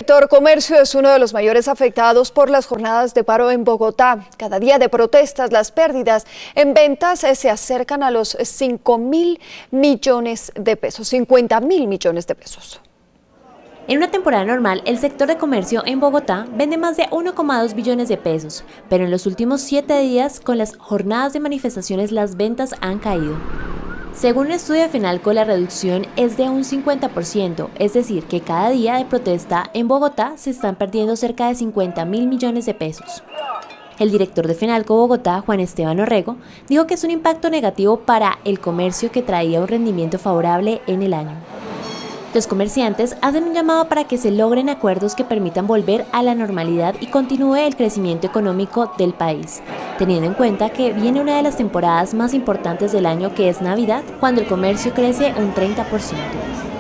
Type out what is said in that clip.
El sector comercio es uno de los mayores afectados por las jornadas de paro en Bogotá. Cada día de protestas, las pérdidas en ventas se acercan a los 5.000 millones de pesos, 50.000 millones de pesos. En una temporada normal, el sector de comercio en Bogotá vende más de 1,2 billones de pesos, pero en los últimos 7 días, con las jornadas de manifestaciones, las ventas han caído. Según un estudio de Fenalco, la reducción es de un 50%, es decir, que cada día de protesta en Bogotá se están perdiendo cerca de 50.000 millones de pesos. El director de Fenalco Bogotá, Juan Esteban Orrego, dijo que es un impacto negativo para el comercio que traía un rendimiento favorable en el año. Los comerciantes hacen un llamado para que se logren acuerdos que permitan volver a la normalidad y continúe el crecimiento económico del país, teniendo en cuenta que viene una de las temporadas más importantes del año, que es Navidad, cuando el comercio crece un 30%.